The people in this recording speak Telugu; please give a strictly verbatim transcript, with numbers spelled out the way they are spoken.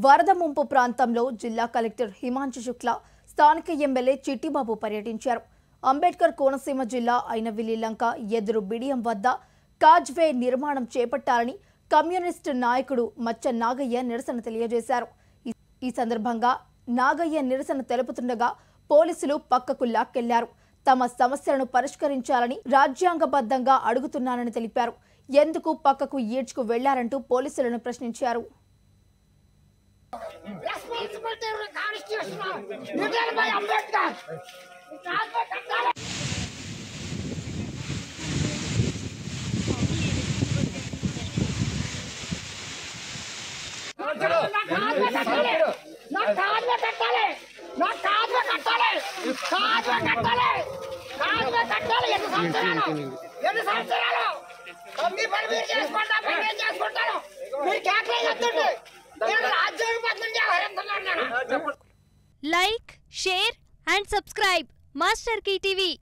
వరద ముంపు ప్రాంతంలో జిల్లా కలెక్టర్ హిమాంశు శుక్లా స్థానిక ఎమ్మెల్యే చిట్టిబాబు పర్యటించారు. అంబేద్కర్ కోనసీమ జిల్లా అయినవిల్లి లంక ఎదురు బిడియం వద్ద కాజ్వే నిర్మాణం చేపట్టాలని కమ్యూనిస్టు నాయకుడు మచ్చ నాగయ్య నిరసన తెలియజేశారు. ఈ సందర్భంగా నాగయ్య నిరసన తెలుపుతుండగా పోలీసులు పక్కకు లాక్కెళ్లారు. తమ సమస్యలను పరిష్కరించాలని రాజ్యాంగబద్ధంగా అడుగుతున్నానని తెలిపారు. ఎందుకు పక్కకు ఈడ్చుకు వెళ్లారంటూ పోలీసులను ప్రశ్నించారు. Responsibility of the Constitution, written by Ambedkar. Like, share and subscribe Master Key T V.